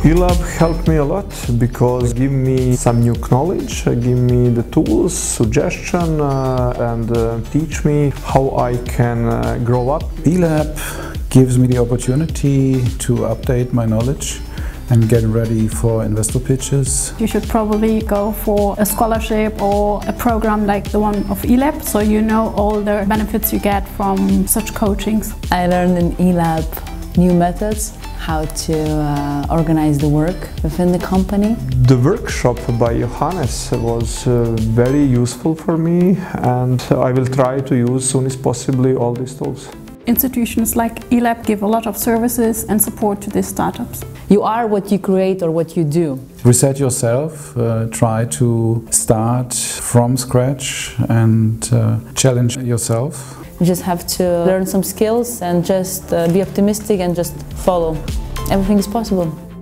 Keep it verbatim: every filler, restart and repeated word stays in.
eLab helped me a lot because give me some new knowledge, give me the tools, suggestion, uh, and uh, teach me how I can uh, grow up. eLab gives me the opportunity to update my knowledge and get ready for investor pitches. You should probably go for a scholarship or a program like the one of eLab, so you know all the benefits you get from such coachings. I learned in eLab new methods, how to uh, organize the work within the company. The workshop by Johannes was uh, very useful for me, and I will try to use as soon as possible all these tools. Institutions like eLab give a lot of services and support to these startups. You are what you create or what you do. Reset yourself, uh, try to start from scratch and uh, challenge yourself. You just have to learn some skills and just uh, be optimistic and just follow. Everything is possible.